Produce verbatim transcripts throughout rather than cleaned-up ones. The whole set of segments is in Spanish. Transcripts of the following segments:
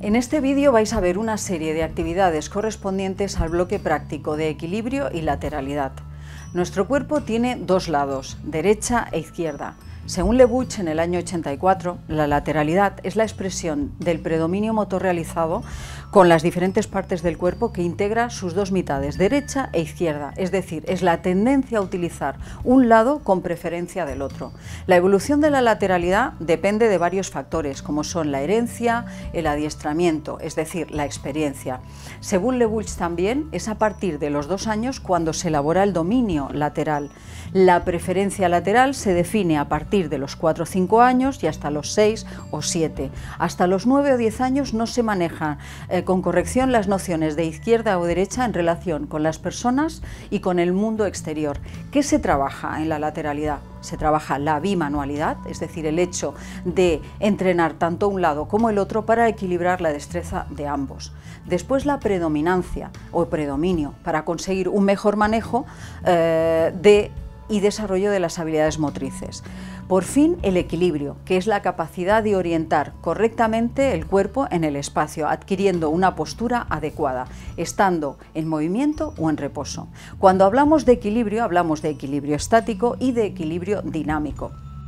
En este vídeo vais a ver una serie de actividades correspondientes al bloque práctico de equilibrio y lateralidad. Nuestro cuerpo tiene dos lados, derecha e izquierda. Según Lebuch, en el año ochenta y cuatro, la lateralidad es la expresión del predominio motor realizado con las diferentes partes del cuerpo que integra sus dos mitades, derecha e izquierda, es decir, es la tendencia a utilizar un lado con preferencia del otro. La evolución de la lateralidad depende de varios factores, como son la herencia, el adiestramiento, es decir, la experiencia. Según Lebuch también, es a partir de los dos años cuando se elabora el dominio lateral. La preferencia lateral se define a partir de los cuatro o cinco años y hasta los seis o siete. Hasta los nueve o diez años no se manejan eh, con corrección las nociones de izquierda o derecha en relación con las personas y con el mundo exterior. ¿Qué se trabaja en la lateralidad? Se trabaja la bimanualidad, es decir, el hecho de entrenar tanto un lado como el otro para equilibrar la destreza de ambos. Después la predominancia o predominio para conseguir un mejor manejo eh, de y desarrollo de las habilidades motrices. Por fin, el equilibrio, que es la capacidad de orientar correctamente el cuerpo en el espacio, adquiriendo una postura adecuada, estando en movimiento o en reposo. Cuando hablamos de equilibrio, hablamos de equilibrio estático y de equilibrio dinámico.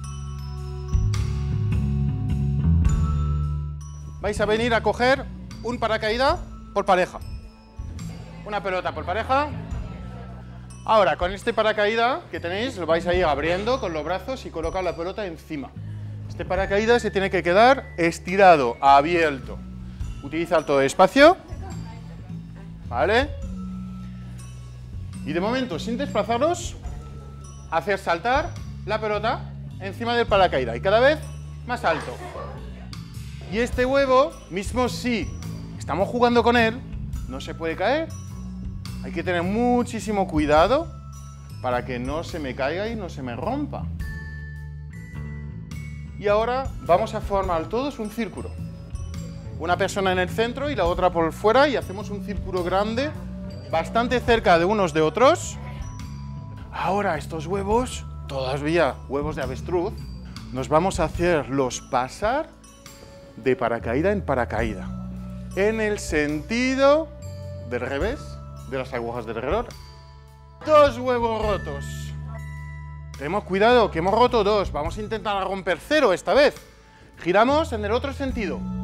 Vais a venir a coger un paracaídas por pareja. Una pelota por pareja. Ahora, con este paracaídas que tenéis, lo vais a ir abriendo con los brazos y colocar la pelota encima. Este paracaídas se tiene que quedar estirado, abierto. Utiliza todo el espacio. ¿Vale? Y de momento, sin desplazaros, hacer saltar la pelota encima del paracaídas y cada vez más alto. Y este huevo, mismo si estamos jugando con él, no se puede caer. Hay que tener muchísimo cuidado para que no se me caiga y no se me rompa. Y ahora vamos a formar todos un círculo. Una persona en el centro y la otra por fuera y hacemos un círculo grande, bastante cerca de unos de otros. Ahora estos huevos, todavía huevos de avestruz, nos vamos a hacerlos pasar de paracaídas en paracaídas, en el sentido del revés de las agujas del reloj. Dos huevos rotos. Tenemos cuidado, que hemos roto dos. Vamos a intentar romper cero esta vez. Giramos en el otro sentido.